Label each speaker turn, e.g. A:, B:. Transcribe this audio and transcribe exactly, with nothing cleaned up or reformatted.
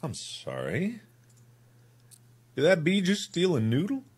A: I'm sorry. Did that bee just steal a noodle?